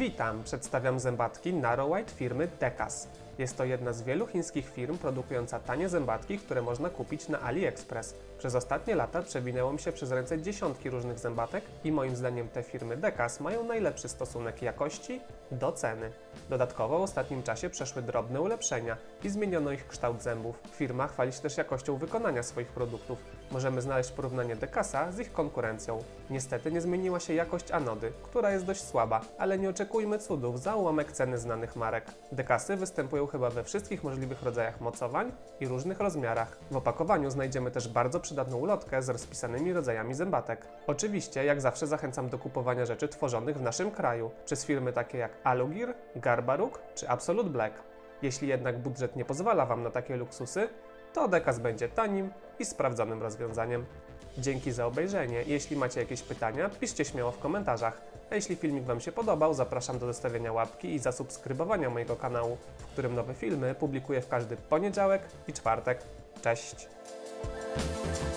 Witam! Przedstawiam zębatki Narrow White firmy Decas. Jest to jedna z wielu chińskich firm produkująca tanie zębatki, które można kupić na AliExpress. Przez ostatnie lata przewinęło mi się przez ręce dziesiątki różnych zębatek i moim zdaniem te firmy Decas mają najlepszy stosunek jakości do ceny. Dodatkowo w ostatnim czasie przeszły drobne ulepszenia i zmieniono ich kształt zębów. Firma chwali się też jakością wykonania swoich produktów. Możemy znaleźć porównanie Decasa z ich konkurencją. Niestety nie zmieniła się jakość anody, która jest dość słaba, ale nie oczekujmy cudów za ułamek ceny znanych marek. Decasy występują chyba we wszystkich możliwych rodzajach mocowań i różnych rozmiarach. W opakowaniu znajdziemy też bardzo przydatną ulotkę z rozpisanymi rodzajami zębatek. Oczywiście, jak zawsze zachęcam do kupowania rzeczy tworzonych w naszym kraju przez firmy takie jak Alugir, Garbaruk czy Absolute Black. Jeśli jednak budżet nie pozwala Wam na takie luksusy, to Decas będzie tanim i sprawdzonym rozwiązaniem. Dzięki za obejrzenie. Jeśli macie jakieś pytania, piszcie śmiało w komentarzach. A jeśli filmik Wam się podobał, zapraszam do zostawienia łapki i zasubskrybowania mojego kanału, w którym nowe filmy publikuję w każdy poniedziałek i czwartek. Cześć!